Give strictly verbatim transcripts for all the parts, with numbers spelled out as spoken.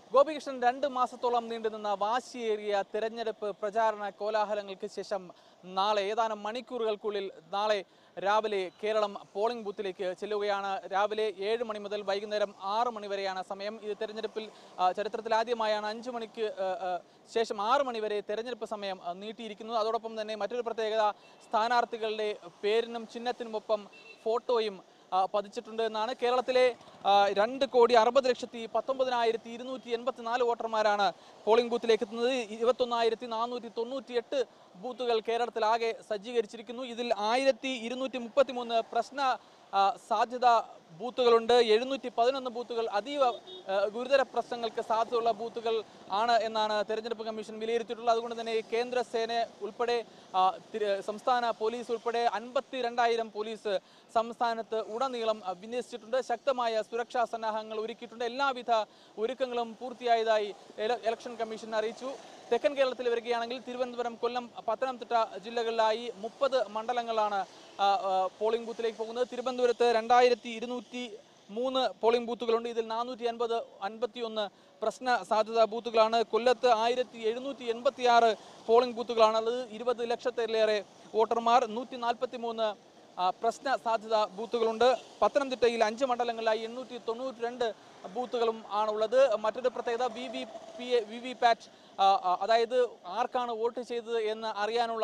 ഗോപികൃഷ്ണൻ രണ്ട് മാസത്തോളം നീണ്ടുനിന്ന വാശിയേറിയ തെരഞ്ഞെടുപ്പ് പ്രചാരണ കോലാഹലങ്ങൾക്ക് ശേഷം നാളെ ഏതാനും മണിക്കൂറുകൾക്കുള്ളിൽ നാളെ രാവിലെ കേരളം പോളിംഗ് ബൂത്തിലേക്ക് ചെല്ലുകയാണ്. രാവിലെ ഏഴ് മണി മുതൽ വൈകുന്നേരം ആറ് മണി വരെയാണ് സമയം. ഇത് തെരഞ്ഞെടുപ്പിൽ ചരിത്രത്തിൽ ആദ്യമായാണ് അഞ്ചു മണിക്ക് ശേഷം ആറ് മണി വരെ തെരഞ്ഞെടുപ്പ് സമയം നീട്ടിയിരിക്കുന്നത്. അതോടൊപ്പം തന്നെ മറ്റൊരു പ്രത്യേകത, സ്ഥാനാർത്ഥികളുടെ പേരിനും ചിഹ്നത്തിനുമൊപ്പം ഫോട്ടോയും പതിച്ചിട്ടുണ്ട് എന്നാണ്. കേരളത്തിലെ രണ്ട് കോടി അറുപത് ലക്ഷത്തി പത്തൊമ്പതിനായിരത്തി ഇരുന്നൂറ്റി എൺപത്തി നാല് വോട്ടർമാരാണ് പോളിംഗ് ബൂത്തിലേക്ക് എത്തുന്നത്. ഇരുപത്തൊന്നായിരത്തി നാനൂറ്റി തൊണ്ണൂറ്റി എട്ട് ബൂത്തുകൾ കേരളത്തിലാകെ സജ്ജീകരിച്ചിരിക്കുന്നു. ഇതിൽ ആയിരത്തി ഇരുന്നൂറ്റി മുപ്പത്തി മൂന്ന് പ്രശ്ന സാധ്യത ബൂത്തുകളുണ്ട്. എഴുന്നൂറ്റി പതിനൊന്ന് ബൂത്തുകൾ അതീവ ഗുരുതര പ്രശ്നങ്ങൾക്ക് സാധ്യതയുള്ള ബൂത്തുകൾ ആണ് എന്നാണ് തെരഞ്ഞെടുപ്പ് കമ്മീഷൻ വിലയിരുത്തിയിട്ടുള്ളത്. അതുകൊണ്ട് തന്നെ കേന്ദ്ര സേന ഉൾപ്പെടെ സംസ്ഥാന പോലീസ് ഉൾപ്പെടെ അൻപത്തി രണ്ടായിരം പോലീസ് സംസ്ഥാനത്ത് ഉടനീളം വിന്യസിച്ചിട്ടുണ്ട്. ശക്തമായ സുരക്ഷാ സന്നാഹങ്ങൾ ഒരുക്കിയിട്ടുണ്ട്. എല്ലാവിധ ഒരുക്കങ്ങളും പൂർത്തിയായതായി ഇലക്ഷൻ കമ്മീഷൻ അറിയിച്ചു. തെക്കൻ കേരളത്തിൽ വരികയാണെങ്കിൽ തിരുവനന്തപുരം, കൊല്ലം, പത്തനംതിട്ട ജില്ലകളിലായി മുപ്പത് മണ്ഡലങ്ങളാണ് പോളിംഗ് ബൂത്തിലേക്ക് പോകുന്നത്. തിരുവനന്തപുരത്ത് രണ്ടായിരത്തി ഇരുന്നൂറ്റി മൂന്ന് പോളിംഗ് ബൂത്തുകളുണ്ട്. ഇതിൽ നാനൂറ്റി അൻപത് അൻപത്തി ഒന്ന് പ്രശ്ന സാധ്യതാ ബൂത്തുകളാണ്. കൊല്ലത്ത് ആയിരത്തി എഴുന്നൂറ്റി എൺപത്തി ആറ് പോളിംഗ് ബൂത്തുകളാണുള്ളത്. ഇരുപത് ലക്ഷത്തിലേറെ വോട്ടർമാർ. നൂറ്റി നാൽപ്പത്തി മൂന്ന് പ്രശ്ന സാധ്യത ബൂത്തുകളുണ്ട്. പത്തനംതിട്ടയിൽ അഞ്ച് മണ്ഡലങ്ങളിലായി എണ്ണൂറ്റി തൊണ്ണൂറ്റി രണ്ട് ബൂത്തുകളും ആണുള്ളത്. മറ്റൊരു പ്രത്യേകത, V V P A V V pat അതായത് ആർക്കാണ് വോട്ട് ചെയ്തത് എന്ന് അറിയാനുള്ള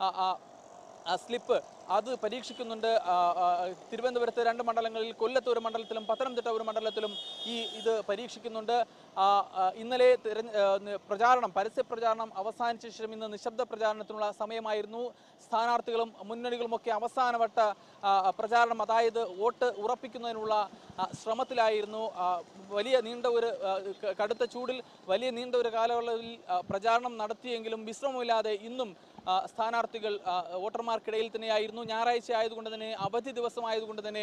സ്ലിപ്പ് അത് പരീക്ഷിക്കുന്നുണ്ട്. തിരുവനന്തപുരത്ത് രണ്ട് മണ്ഡലങ്ങളിൽ, കൊല്ലത്ത് ഒരു മണ്ഡലത്തിലും പത്തനംതിട്ട ഒരു മണ്ഡലത്തിലും ഈ ഇത് പരീക്ഷിക്കുന്നുണ്ട്. ഇന്നലെ പ്രചാരണം പരസ്യ പ്രചാരണം അവസാനിച്ച ശേഷം ഇന്ന് നിശബ്ദ പ്രചാരണത്തിനുള്ള സമയമായിരുന്നു. സ്ഥാനാർത്ഥികളും മുന്നണികളുമൊക്കെ അവസാനവട്ട പ്രചാരണം, അതായത് വോട്ട് ഉറപ്പിക്കുന്നതിനുള്ള ശ്രമത്തിലായിരുന്നു. വലിയ നീണ്ട ഒരു കടുത്ത ചൂടിൽ വലിയ നീണ്ട ഒരു കാലയളവിൽ പ്രചാരണം നടത്തിയെങ്കിലും വിശ്രമമില്ലാതെ ഇന്നും സ്ഥാനാർത്ഥികൾ വോട്ടർമാർക്കിടയിൽ തന്നെയായിരുന്നു. ഞായറാഴ്ച ആയതുകൊണ്ട് തന്നെ, അവധി ദിവസമായതുകൊണ്ട് തന്നെ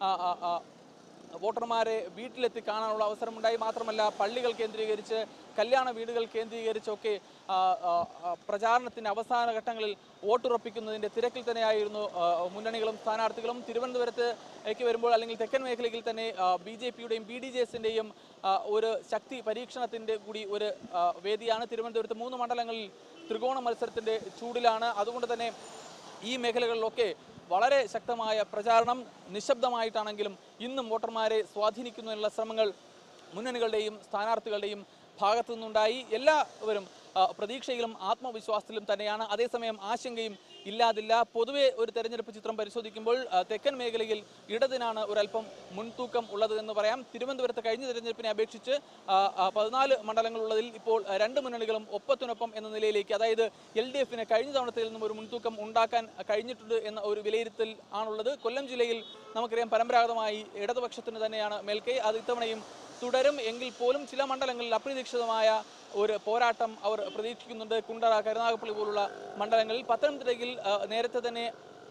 വോട്ടർമാരെ വീട്ടിലെത്തി കാണാനുള്ള അവസരമുണ്ടായി. മാത്രമല്ല പള്ളികൾ കേന്ദ്രീകരിച്ച്, കല്യാണ വീടുകൾ കേന്ദ്രീകരിച്ചൊക്കെ പ്രചാരണത്തിൻ്റെ അവസാന ഘട്ടങ്ങളിൽ വോട്ടുറപ്പിക്കുന്നതിൻ്റെ തിരക്കിൽ തന്നെയായിരുന്നു മുന്നണികളും സ്ഥാനാർത്ഥികളും. തിരുവനന്തപുരത്തേക്ക് വരുമ്പോൾ, അല്ലെങ്കിൽ തെക്കൻ മേഖലയിൽ തന്നെ ബി ജെ പിയുടെയും ബി ഡി ജെ എസിൻ്റെയും ഒരു ശക്തി പരീക്ഷണത്തിൻ്റെ കൂടി ഒരു വേദിയാണ്. തിരുവനന്തപുരത്ത് മൂന്ന് മണ്ഡലങ്ങളിൽ ത്രികോണ മത്സരത്തിൻ്റെ ചൂടിലാണ്. അതുകൊണ്ട് തന്നെ ഈ മേഖലകളിലൊക്കെ വളരെ ശക്തമായ പ്രചാരണം നിശബ്ദമായിട്ടാണെങ്കിലും ഇന്നും വോട്ടർമാരെ സ്വാധീനിക്കുന്നതിനുള്ള ശ്രമങ്ങൾ മുന്നണികളുടെയും സ്ഥാനാർത്ഥികളുടെയും ഭാഗത്തു നിന്നുണ്ടായി. എല്ലാവരും പ്രതീക്ഷയിലും ആത്മവിശ്വാസത്തിലും തന്നെയാണ്. അതേസമയം ആശങ്കയും ഇല്ലാതില്ല. പൊതുവെ ഒരു തെരഞ്ഞെടുപ്പ് ചിത്രം പരിശോധിക്കുമ്പോൾ തെക്കൻ മേഖലയിൽ ഇടതിനാണ് ഒരല്പം മുൻതൂക്കം ഉള്ളത് എന്ന് പറയാം. തിരുവനന്തപുരത്ത് കഴിഞ്ഞ തെരഞ്ഞെടുപ്പിനെ അപേക്ഷിച്ച് പതിനാല് മണ്ഡലങ്ങളുള്ളതിൽ ഇപ്പോൾ രണ്ട് മുന്നണികളും ഒപ്പത്തിനൊപ്പം എന്ന നിലയിലേക്ക്, അതായത് എൽ ഡി എഫിന് കഴിഞ്ഞ തവണത്തിൽ നിന്നും ഒരു മുൻതൂക്കം ഉണ്ടാക്കാൻ കഴിഞ്ഞിട്ടുണ്ട് എന്ന ഒരു വിലയിരുത്തൽ ആണുള്ളത്. കൊല്ലം ജില്ലയിൽ നമുക്കറിയാം പരമ്പരാഗതമായി ഇടതുപക്ഷത്തിന് തന്നെയാണ് മേൽക്കൈ. അത് ഇത്തവണയും തുടരും. എങ്കിൽ പോലും ചില മണ്ഡലങ്ങളിൽ അപ്രതീക്ഷിതമായ ഒരു പോരാട്ടം അവർ പ്രതീക്ഷിക്കുന്നുണ്ട്. കുണ്ടറ, കരുനാഗപ്പള്ളി പോലുള്ള മണ്ഡലങ്ങളിൽ. പത്തനംതിട്ടയിൽ നേരത്തെ തന്നെ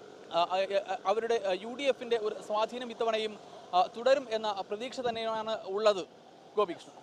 അവരുടെ യു ഡി എഫിൻ്റെ ഒരു സ്വാധീനം ഇത്തവണയും തുടരും എന്ന പ്രതീക്ഷ തന്നെയാണ് ഉള്ളത്. ഗോപികൃഷ്ണൻ.